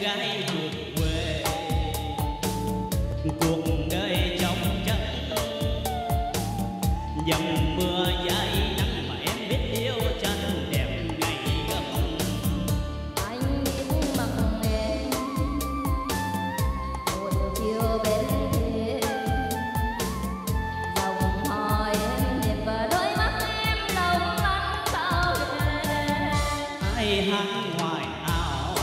gái vượt quê. Cuộc đời trong chất dầm mưa dài nắng mà em biết yêu chân đẹp ngày gấm. Anh biết mặc em một chiều bên kia, dòng hỏi em đẹp và đôi mắt em long lanh sao đẹp. Ai hát ngoài áo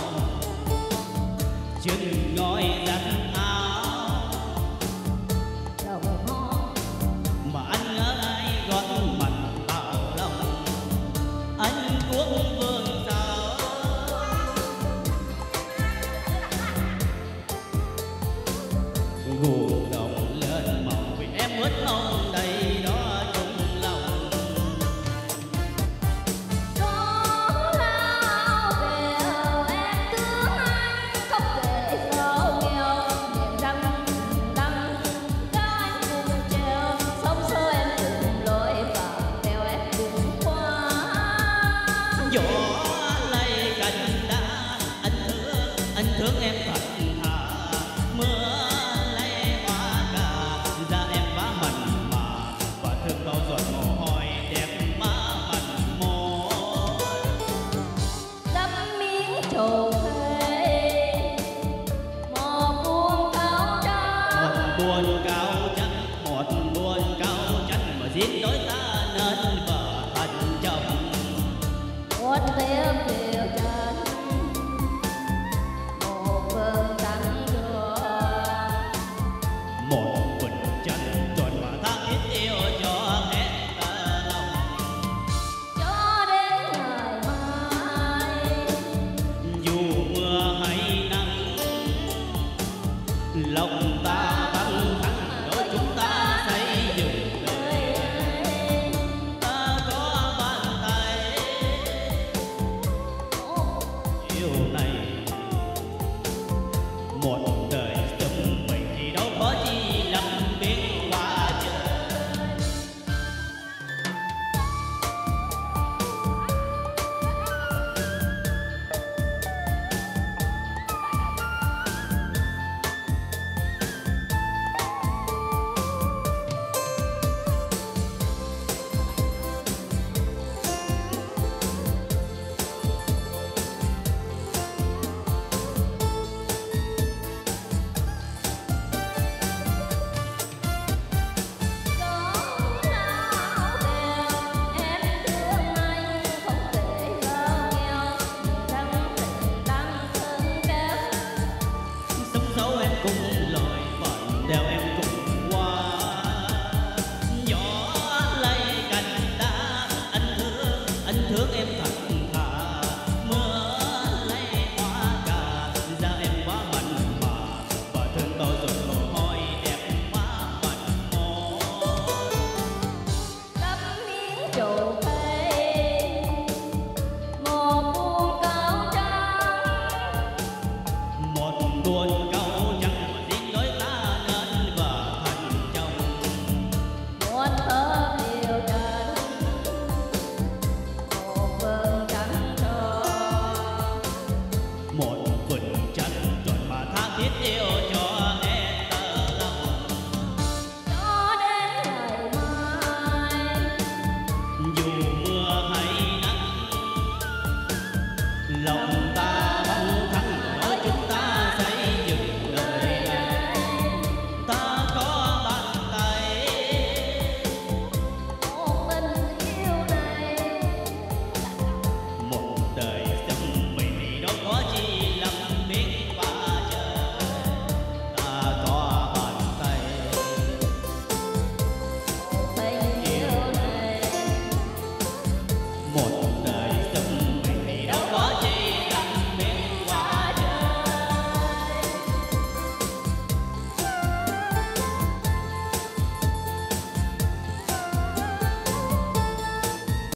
chừng ngồi dắt áo Đồng hoa mà anh ngỡ ai gót mặt tạo lòng anh cuống vương sao. Gù đồng lên màu vì em ướt hôn đầy đó trong lòng. gió lao về em thương anh không kể sao nghèo, miền Nam đắng cao anh cùng treo, sóng xô em cùng lối vào theo em cùng qua. Gió lay cành đá anh thương em thật thà. Mưa lay hoa cà da em vá mặn mà và thương bao giọt mồ hôi đẹp má mặn môi. Đắp miếng trầu khê một buông cao trắng, Một buồn cao trắng, một buồn cao trắng mà giết đôi ta nên vợ thành chồng. một tiếng kiều trần, một vầng trăng rùa, Một vầng trăng tròn mà tha thiết yêu cho hết ta lòng. cho đến ngày mai. Dù mưa hay nắng lòng ta băng thẳng đôi chúng ta xây dựng đời. Ta có bàn tay yêu này một đời chung mình thì đâu có chi lắm biết qua trời. Gió lao về em thương anh không kể sao nghèo, miền Nam đang thương kéo. Sống xấu em cũng lội phận đeo em cùng qua. Gió lay cành đá anh thương em thật thà. Mưa lay hoa cà da em quá mặn mà và thương tôi rồi mồ hôi đẹp quá mặn môi. Đắp miếng trầu khê một buông cao trắng, Một buồn câu trắng mà riêng đôi ta nên vợ thành chồng. một thơ kiều trần, một vầng trăng tròn, Một vầng trăng tròn mà tha thiết yêu cho hết tơ lòng. cho đến ngày mai. Dù mưa hay nắng lòng